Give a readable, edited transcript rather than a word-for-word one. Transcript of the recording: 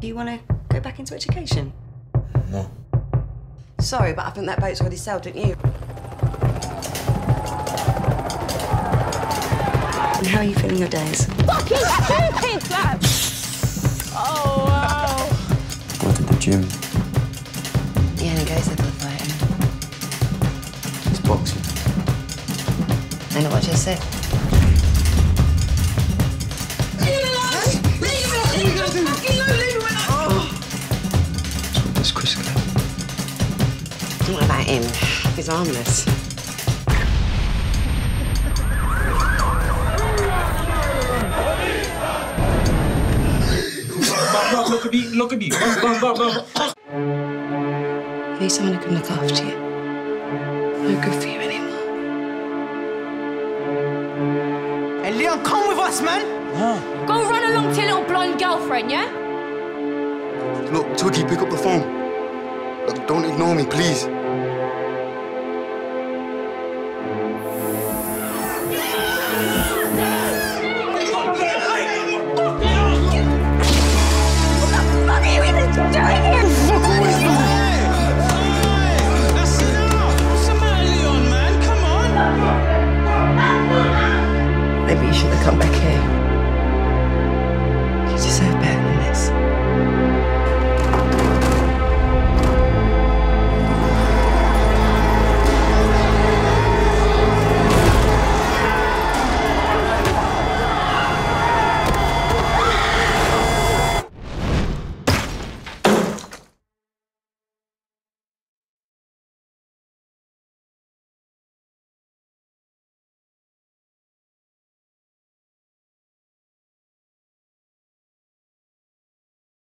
Do you want to go back into education? No. Sorry, but I think that boat's already sailed, didn't you? And how are you feeling your days? Fucking stupid, lad! Oh, wow. Go to the gym. He only goes there for the fighting. It's boxing. I know what I just said. What's Chris got? What about him? He's harmless. Look at me. You need someone who can look after you. No good for you anymore. Hey, Leon, come with us, man! Go run along to your little blonde girlfriend, yeah? Look, Twiggy, pick up the phone. Look, don't ignore me, please.